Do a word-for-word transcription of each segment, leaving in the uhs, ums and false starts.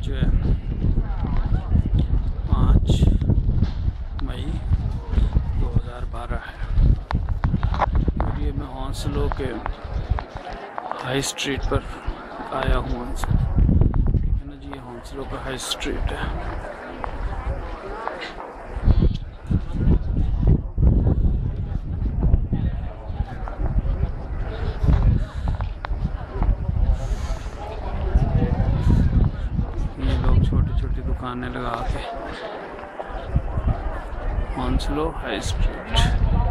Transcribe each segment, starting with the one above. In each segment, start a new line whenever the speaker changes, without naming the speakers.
जो है पाँच मई दो हज़ार बारह है और ये मैं हौसलों के हाई स्ट्रीट पर आया हूँ। ठीक है ना जी, ये हौसलों का हाई स्ट्रीट है। ये लोग छोटी छोटी दुकानें लगा के हौसलो हाई स्ट्रीट।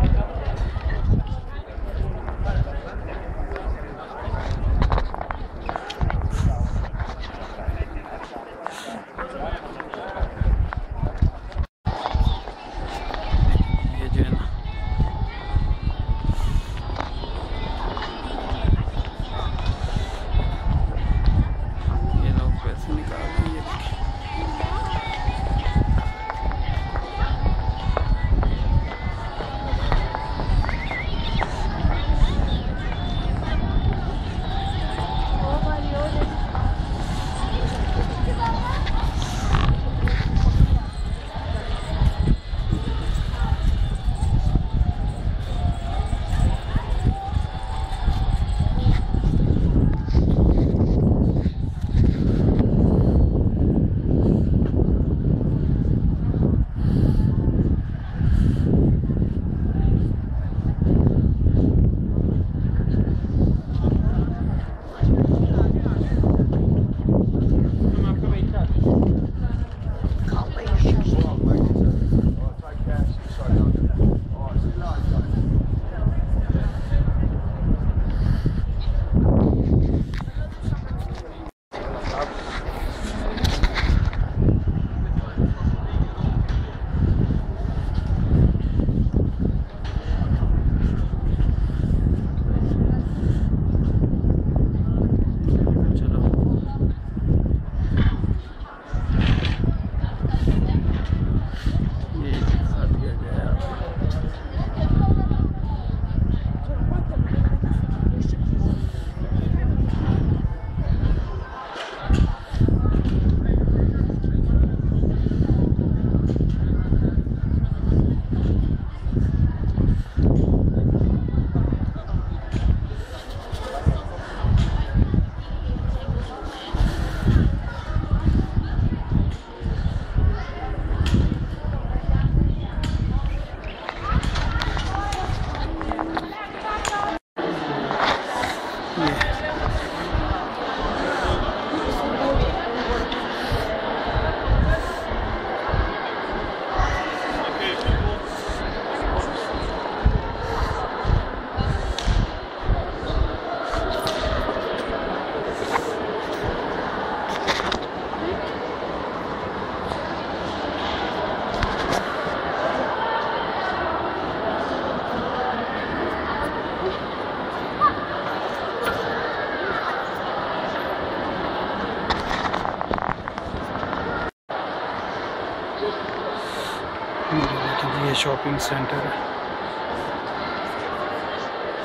ये शॉपिंग सेंटर है।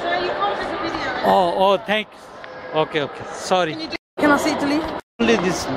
Oh, oh, thanks. Okay, okay. Sorry.
Can I see Italy?
Only this.